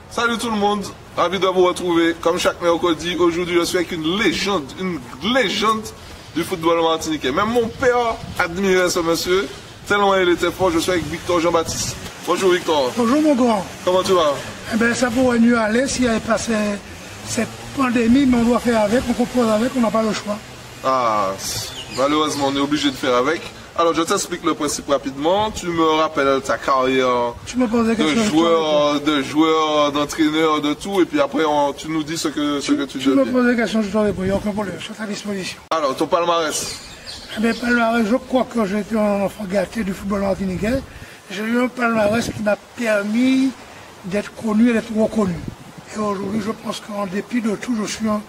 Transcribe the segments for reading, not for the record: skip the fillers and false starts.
Salut tout le monde, ravi de vous retrouver. Comme chaque mercredi, aujourd'hui je suis avec une légende du football martiniquais. Même mon père admirait ce monsieur, tellement il était fort. Je suis avec Victor Jean-Baptiste. Bonjour Victor. Bonjour mon grand. Comment tu vas? Eh bien ça pourrait mieux aller s'il y avait passé cette pandémie, mais on doit faire avec, on compose avec, on n'a pas le choix. Ah, malheureusement on est obligé de faire avec. Alors je t'explique le principe rapidement. Tu me rappelles ta carrière de joueur, d'entraîneur, de tout, et puis après tu nous dis ce que tu deviens. Tu me poses des questions, je t'en réponds, il n'y a aucun problème, je suis à ta disposition. Alors ton palmarès. Eh bien palmarès, je crois que j'étais un enfant gâté du football martiniquais. J'ai eu un palmarès qui m'a permis d'être connu et d'être reconnu. Et aujourd'hui, je pense qu'en dépit de tout,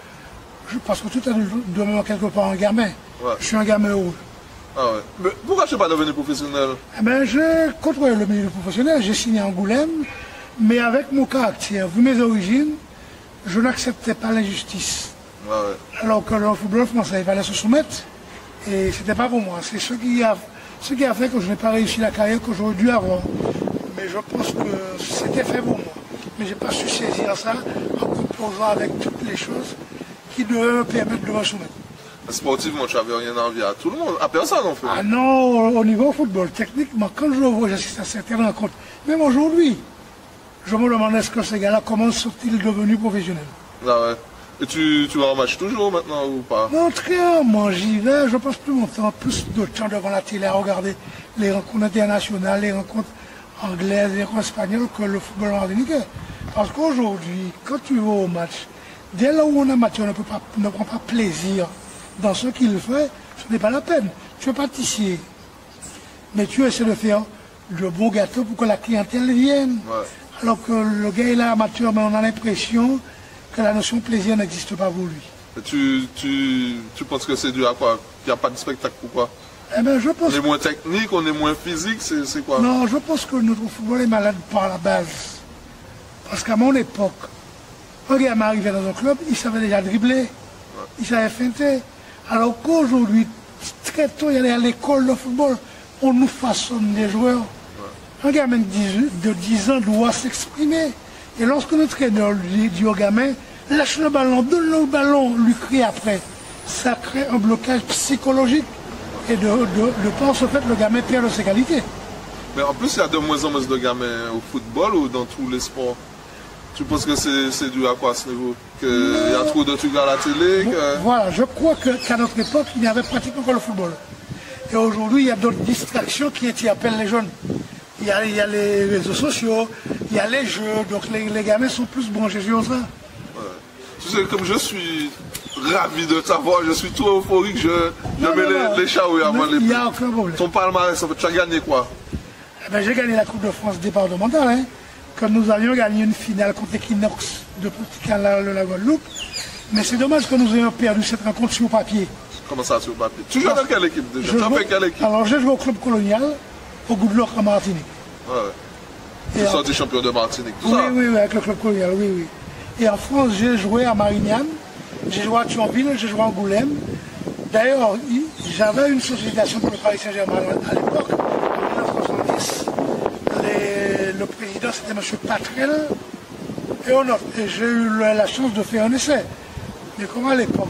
je pense que tout est de moi quelque part un gamin. Ouais. Je suis un gamin heureux. Ah ouais. Mais pourquoi je ne suis pas devenu professionnel? Eh bien, j'ai contrôlé le milieu professionnel, j'ai signé à Angoulême, mais avec mon caractère, vu mes origines, je n'acceptais pas l'injustice. Ah ouais. Alors que le football français, il fallait se soumettre, et ce n'était pas pour moi. C'est ce qui a fait que je n'ai pas réussi la carrière que j'aurais dû avoir. Mais je pense que c'était fait pour moi. Mais je n'ai pas su saisir ça en composant avec toutes les choses qui devaient me permettre de me soumettre. Sportivement, tu n'avais rien envie à tout le monde, à personne en fait. Ah non, au niveau football, techniquement, quand je le vois, j'assiste à certaines rencontres, même aujourd'hui, je me demande est-ce que ces gars-là, comment sont-ils devenus professionnels? Ah ouais. Et tu vas en match toujours maintenant ou pas? Non, très rarement, j'y vais, je passe plus mon temps, plus de temps devant la télé à regarder les rencontres internationales, les rencontres anglaises, les rencontres espagnoles que le football martiniquais. Parce qu'aujourd'hui, quand tu vas au match, dès là où on a match, on ne prend pas plaisir dans ce qu'il fait, ce n'est pas la peine. Tu es pâtissier, mais tu essaies de faire de beaux gâteaux pour que la clientèle vienne. Ouais. Alors que le gars est là amateur, mais on a l'impression que la notion de plaisir n'existe pas pour lui. Et tu penses que c'est dû à quoi? Il n'y a pas de spectacle ou quoi? Eh ben, je pense on est moins technique, on est moins physique, c'est quoi? Non, je pense que notre football est malade par la base. Parce qu'à mon époque, un gars m'arrivait dans un club, il savait déjà dribbler, ouais. Il savait feinter. Alors qu'aujourd'hui, très tôt, il y allait à l'école de football, on nous façonne des joueurs. Ouais. Un gamin de 10 ans doit s'exprimer. Et lorsque notre entraîneur lui dit au gamin, lâche le ballon, donne le ballon, lui crie après, ça crée un blocage psychologique. Et de par ce fait, le gamin perd de ses qualités. Mais en plus, il y a de moins en moins de gamins au football ou dans tous les sports. Tu penses que c'est dû à quoi à ce niveau? Qu'il y a trop de trucs à la télé Voilà, je crois qu'à notre époque, il n'y avait pratiquement que le football. Et aujourd'hui, il y a d'autres distractions qui interpellent les jeunes. Il y a les réseaux sociaux, il y a les jeux, donc les gamins sont plus branchés sur ça. Ouais. Tu sais, comme je suis ravi de t'avoir, je suis tout euphorique, je mets les chaouilles avant les... Il n'y a aucun problème. Ton palmarès, tu as gagné quoi? Eh ben, j'ai gagné la Coupe de France départementale, hein. Quand nous avions gagné une finale contre l'Equinox de Petit-Canal, la Guadeloupe. Mais c'est dommage que nous ayons perdu cette rencontre sur papier. Comment ça, sur papier? Tu joues dans quelle équipe déjà? Tu as fait quelle équipe? Alors j'ai joué au club colonial, au Goodlock en Martinique. Ouais. Tu es sorti champion de Martinique, tout oui, ça? Oui, avec le club colonial, oui, oui. Et en France, j'ai joué à Marignane, j'ai joué à Thionville, j'ai joué à Angoulême. D'ailleurs, j'avais une sollicitation pour le Paris Saint-Germain à l'époque, en 1970. Le président, c'était M. Patrel et un autre. Et j'ai eu la chance de faire un essai. Mais comme à l'époque,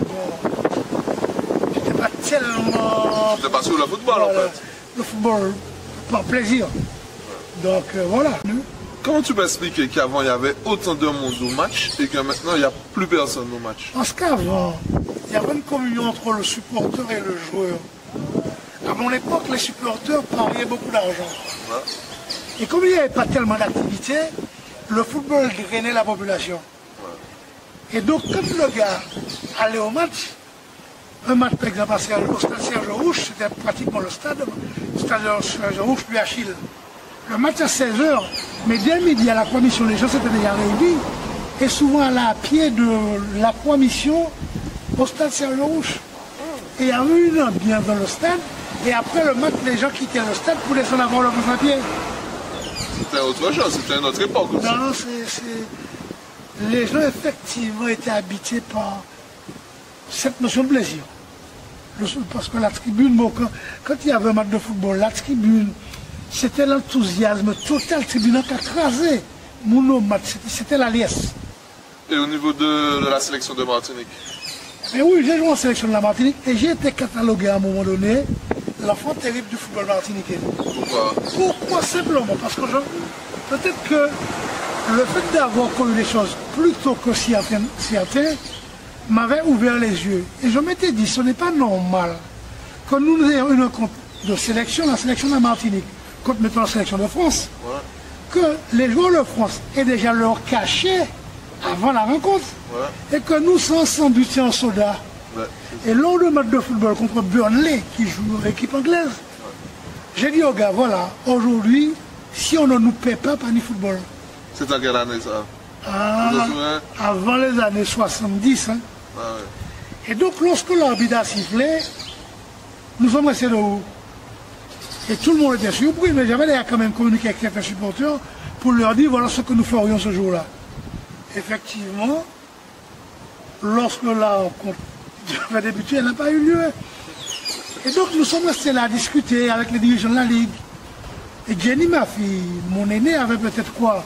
j'étais pas tellement... Tu n'étais pas sur le football en fait? Le football, par plaisir. Donc voilà. Comment tu peux expliquer qu'avant il y avait autant de monde au match et que maintenant il n'y a plus personne au match? Parce qu'avant, il y avait une communion entre le supporter et le joueur. À mon époque, les supporters pariaient beaucoup d'argent. Ouais. Et comme il n'y avait pas tellement d'activité, le football drainait la population. Ouais. Et donc, quand le gars allait au match, un match par exemple au stade Serge-Rouge, c'était pratiquement le stade Serge-Rouge puis Achille. Le match à 16h, mais dès midi à la Croix-Mission, les gens s'étaient déjà réunis, et souvent là à pied de la Croix-Mission au stade Serge-Rouge. Et il y avait une ambiance dans le stade, et après le match, les gens quittaient le stade pour descendre avoir leur papier. C'était autre chose, c'était une autre époque aussi. Non, les gens effectivement étaient habités par cette notion de plaisir. Parce que la tribune, bon, quand il y avait un match de football, la tribune, c'était l'enthousiasme total, la tribune a crasé. c'était la liesse. Et au niveau de la sélection de Martinique? Mais oui, j'ai joué en sélection de la Martinique et j'ai été catalogué à un moment donné l'enfant terrible du football martiniquais. Pourquoi? Pourquoi? Simplement parce que peut-être que le fait d'avoir connu les choses plus tôt que certains m'avait ouvert les yeux. Et je m'étais dit, ce n'est pas normal que nous ayons une rencontre de sélection, la sélection de la Martinique, contre mettons la sélection de France, que les joueurs de France aient déjà leur cachet avant la rencontre, et que nous sommes sans but en soda. Et lors de match de football contre Burnley, qui joue l'équipe anglaise, j'ai dit aux gars, voilà, aujourd'hui, si on ne nous paie pas, pas ni football. C'est à quelle année ça? Avant les années 70. Hein. Ah, ouais. Et donc, lorsque l'arbitre a sifflé, nous sommes restés dehors. Et tout le monde était surpris, mais j'avais quand même communiqué avec certains supporters pour leur dire voilà ce que nous ferions ce jour-là. Effectivement, lorsque la rencontre avait débuté, elle n'a pas eu lieu. Et donc, nous sommes restés là à discuter avec les dirigeants de la Ligue. Et Jenny, ma fille, mon aîné, avait peut-être quoi?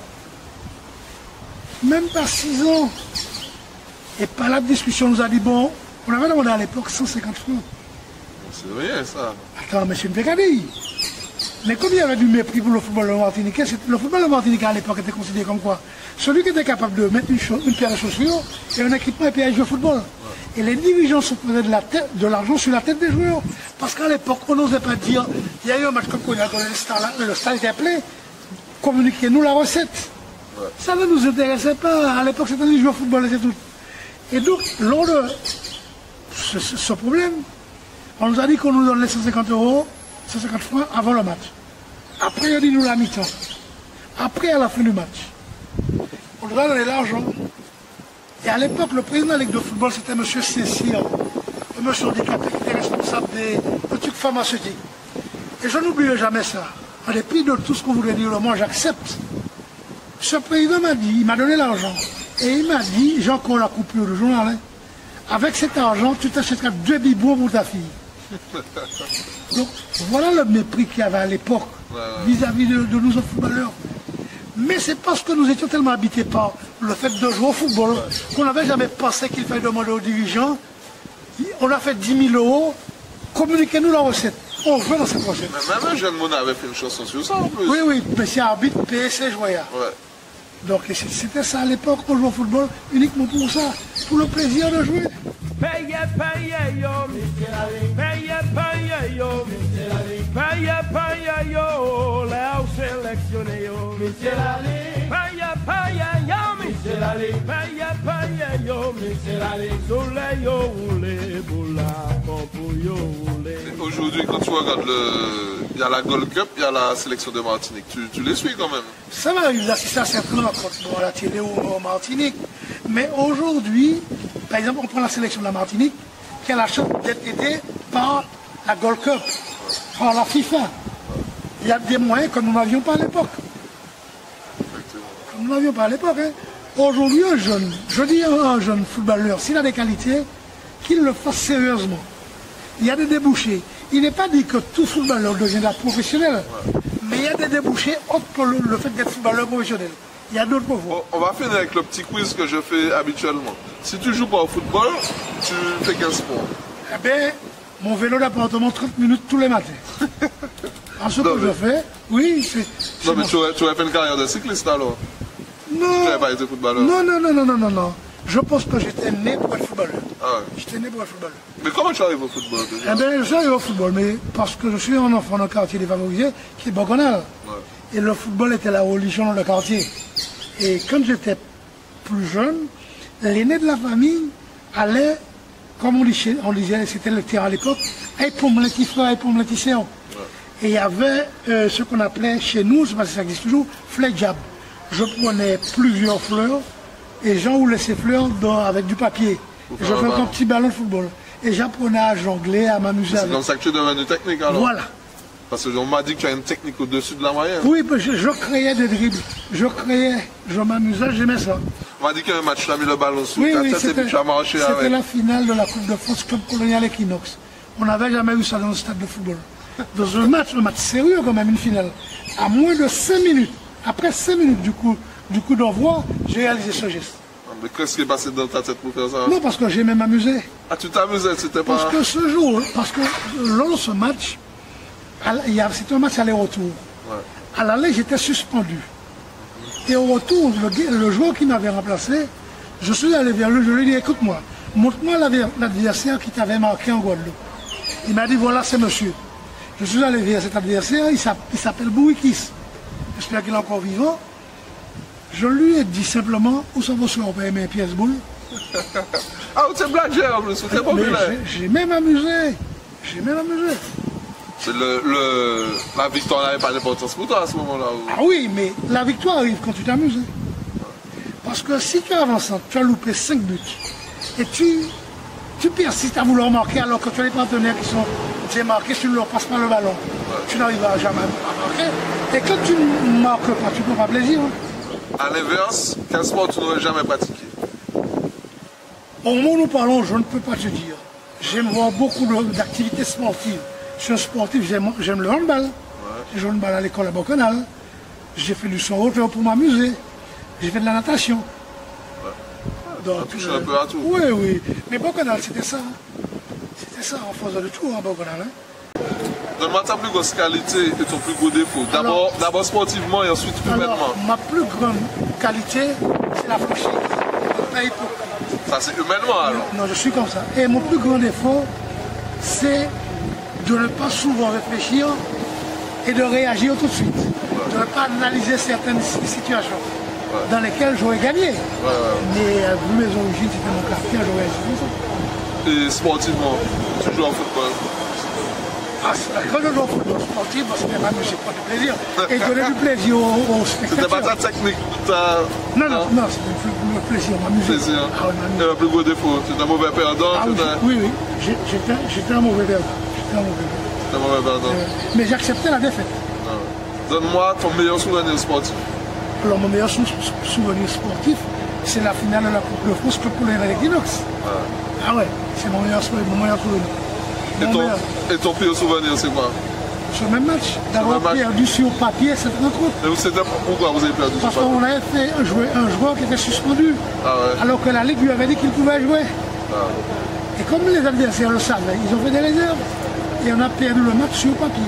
Même pas 6 ans. Et par la discussion, on nous a dit, bon, on avait demandé à l'époque 150 francs. C'est rien ça. Attends, mais c'est une pécadille. Mais comme il y avait du mépris pour le football martiniquais, le football martiniquais à l'époque était considéré comme quoi? Celui qui était capable de mettre une paire de chaussures et un équipement et puis aller jouer au football. Et les dirigeants se prenaient de l'argent sur la tête des joueurs. Parce qu'à l'époque, on n'osait pas dire, il y a eu un match comme Cognac, le stade était plein, communiquez-nous la recette. Ça ne nous intéressait pas. À l'époque, c'était les joueurs au football et c'est tout. Et donc, lors de ce problème, on nous a dit qu'on nous donne les 150 euros, 150 francs avant le match. Après, on dit nous la mi-temps. Après, à la fin du match, on nous a donné l'argent. Et à l'époque, le président de la Ligue de football, c'était M. Cécile, un monsieur handicapé qui était responsable des trucs pharmaceutiques. Et je n'oublierai jamais ça. En dépit de tout ce qu'on voulait dire, moi, j'accepte. Ce président m'a dit, il m'a donné l'argent. Et il m'a dit, j'ai encore la coupure du journal, hein, avec cet argent, tu t'achèteras 2 biberons pour ta fille. Donc, voilà le mépris qu'il y avait à l'époque vis-à-vis de nous autres footballeurs. Mais c'est parce que nous étions tellement habités par le fait de jouer au football qu'on n'avait jamais pensé qu'il fallait demander aux dirigeants. On a fait 10 000 euros, communiquez-nous la recette. On veut dans cette recette. Même un jeune monde avait fait une chanson sur ça en plus. Oui, oui, mais c'est arbitre, PSC, Joya. Ouais. Donc c'était ça à l'époque, on jouait au football uniquement pour ça, pour le plaisir de jouer. Paye, paye, yo, paye, paye, yo, paye, paye, yo, là où sélectionné, yo, paye, paye, yo, paye, paye, yo, soleil, yo, roulé, boula, pour yo, roulé. Aujourd'hui, quand tu regardes il y a la Gold Cup, il y a la sélection de Martinique, tu les suis quand même? Ça m'arrive d'assister à certaines rencontres à la télé ou en Martinique, mais aujourd'hui, par exemple, on prend la sélection de la Martinique, qui a la chance d'être aidée par la Gold Cup, par la FIFA. Il y a des moyens que nous n'avions pas à l'époque. Nous n'avions pas à l'époque. Hein. Aujourd'hui, un jeune, je dis un jeune footballeur, s'il a des qualités, qu'il le fasse sérieusement. Il y a des débouchés. Il n'est pas dit que tout footballeur deviendra professionnel, mais il y a des débouchés autres que le fait d'être footballeur professionnel. Il y a d'autres voies. On va finir avec le petit quiz que je fais habituellement. Si tu joues pas au football, tu fais quel sport? Eh bien, mon vélo d'appartement 30 minutes tous les matins. En ce que je fais, oui, c'est... Non, mais tu aurais fait une carrière de cycliste alors? Non. Tu n'avais pas été footballeur? Non. Je pense que j'étais né pour être footballeur. Ah ouais. J'étais né pour être footballeur. Mais comment tu arrives au football déjà? Eh bien, je suis arrivé au football, mais parce que je suis un enfant d'un quartier défavorisé qui est Boconal. Ouais. Et le football était la religion dans le quartier. Et quand j'étais plus jeune, l'aîné de la famille allait, comme on disait, c'était le terrain à l'époque, et pour mon petit frère, et pour mon petit sœur. Et il y avait ce qu'on appelait chez nous, je ne sais pas si ça existe toujours, fledjab. Je prenais plusieurs fleurs et j'enroulais ces fleurs avec du papier. Et je faisais un petit ballon de football. Et j'apprenais à jongler, à m'amuser avec. C'est comme ça que tu es devenu technique alors? Voilà. Parce qu'on m'a dit que tu as une technique au-dessus de la moyenne. Oui, je créais des dribbles. Je m'amusais, j'aimais ça. On m'a dit qu'il y a un match, tu as mis le ballon sous ta tête et puis tu as marché avec. C'était la finale de la Coupe de France Club Colonial Equinox. On n'avait jamais eu ça dans le stade de football. Dans un match sérieux quand même, une finale, à moins de 5 minutes, après 5 minutes du coup du coup d'envoi, j'ai réalisé ce geste. Mais qu'est-ce qui est passé dans ta tête pour faire ça? Non, parce que j'aimais m'amuser. Ah, tu t'amusais, c'était pas... Parce que ce jour, parce que lors de ce match, c'était un match aller-retour. Ouais. À l'aller, j'étais suspendu. Et au retour, le joueur qui m'avait remplacé, je suis allé vers lui, je lui ai dit, écoute-moi, montre-moi l'adversaire qui t'avait marqué en Guadeloupe. Il m'a dit, voilà, c'est monsieur. Je suis allé vers cet adversaire, il s'appelle Bouikis. J'espère qu'il est encore vivant. Je lui ai dit simplement, où sont vos soeurs pour aimer une pièce boule? Ah, c'est blagué en plus, c'était populaire. J'ai même amusé. J'ai même amusé. La victoire n'avait pas d'importance pour toi à ce moment-là. Ah oui, mais la victoire arrive quand tu t'amuses. Parce que si tu avances, tu as loupé 5 buts, et tu persistes à vouloir marquer alors que tu as les partenaires qui sont marqués, tu ne leur passes pas le ballon. Ouais. Tu n'arriveras jamais à marquer. Et quand tu ne marques pas, tu ne prends pas plaisir. À l'inverse, quel sport tu n'aurais jamais pratiqué? Au moment où nous parlons, je ne peux pas te dire. J'aime voir beaucoup d'activités sportives. Je suis un sportif, j'aime le handball. Ouais. J'ai joué au handball à l'école à Bocanal. J'ai fait du son hauteur pour m'amuser. J'ai fait de la natation. Ouais. Donc, tu touches un peu à tout. Oui, oui. Mais Bocanal, c'était ça. C'était ça, on faisait de tout en Bocanal. Hein. Donne-moi ta plus grosse qualité et ton plus gros défaut. D'abord sportivement et ensuite humainement. Ma plus grande qualité, c'est la franchise. Pas hypocrite. Ça, c'est humainement alors? Non, je suis comme ça. Et mon plus grand défaut, c'est de ne pas souvent réfléchir et de réagir tout de suite. Ouais. De ne pas analyser certaines situations dans lesquelles j'aurais gagné. Mais vu mes origines, c'était mon caractère, j'aurais agi comme ça. Et sportivement, tu joues en football? Quand je joue au football sportif, c'était pas monsieur prendre du plaisir. Et donner du plaisir aux spectateurs. C'était pas ta technique, Non, c'était le plaisir, m'amuser. Plaisir. Et le plus gros défaut, tu es un mauvais perdant? Oui, j'étais un mauvais perdant. T'es un mauvais perdant. Mais j'acceptais la défaite. Donne-moi ton meilleur souvenir sportif. Alors, mon meilleur souvenir sportif, c'est la finale de la Coupe de France pour les Equinox. Ah ouais, c'est mon meilleur souvenir. Et ton pire souvenir, c'est quoi? Ce même match, d'avoir perdu sur papier cette rencontre. Et pourquoi vous avez perdu sur papier? Parce qu'on avait fait un joueur qui était suspendu, alors que la Ligue lui avait dit qu'il pouvait jouer. Et comme les adversaires le savaient, ils ont fait des réserves. Et on a perdu le match sur papier.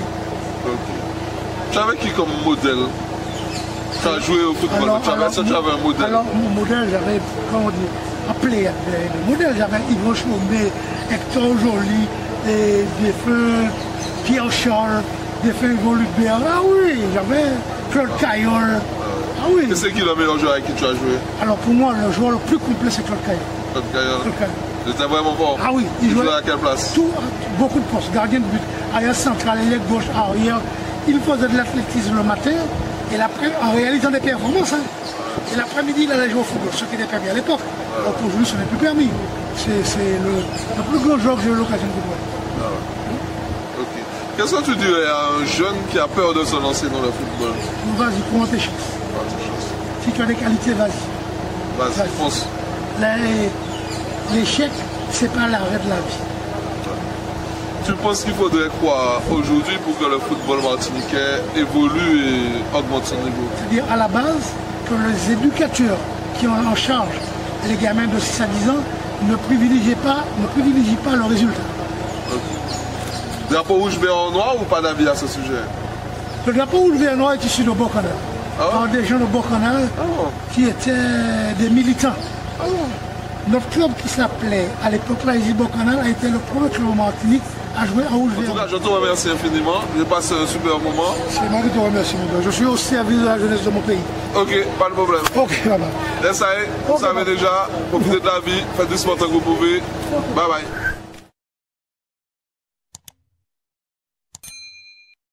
Tu avais qui comme modèle? Tu as joué au football, tu avais un modèle? Alors, mon modèle, j'avais, comment dire, appelé le modèle, j'avais Yves Chaumet, Hector Joly, des feux Pierre Charles, des feux Yvon Lubert. Ah oui, j'avais Claude Caillol. Ah oui. Et c'est qui le meilleur joueur avec qui tu as joué? Alors pour moi, le joueur le plus complet, c'est Claude Caillol. Claude Caillol. C'était vraiment fort. Ah oui. Il jouait à quelle place? Beaucoup de postes. Gardien de but, arrière central, ailier gauche, arrière. Il faisait de l'athlétisme le matin et en réalisant des performances. Hein. Et l'après-midi, il allait jouer au football, ce qui était permis à l'époque. Donc aujourd'hui, ce n'est plus permis. C'est le plus grand joueur que j'ai eu l'occasion de voir. Ok. Qu'est-ce que tu dirais à un jeune qui a peur de se lancer dans le football? Vas-y, prends tes chances. Si tu as des qualités, vas-y. Vas-y, fonce. L'échec, c'est pas l'arrêt de la vie. Tu penses qu'il faudrait quoi aujourd'hui pour que le football martiniquais évolue et augmente son niveau? C'est-à-dire à la base que les éducateurs qui ont en charge les gamins de 6 à 10 ans ne privilégient pas le résultat. Okay. Drapeau rouge, vert, noir ou pas d'avis à ce sujet? Le drapeau rouge, vert, noir est issu de Bocanal. Par des gens de Bocanal qui étaient des militants. Notre club qui s'appelait à l'époque l'ASJ Bocanal a été le premier club en Martinique à jouer en rouge vert. En tout cas, je te remercie infiniment. J'ai passé un super moment. C'est moi qui te remercie, mon gars. Je suis au service de la jeunesse de mon pays. Ok, pas de problème. Ok, voilà. Ça y est, vous savez déjà, profitez de la vie, faites du sport tant que vous pouvez. Bye bye.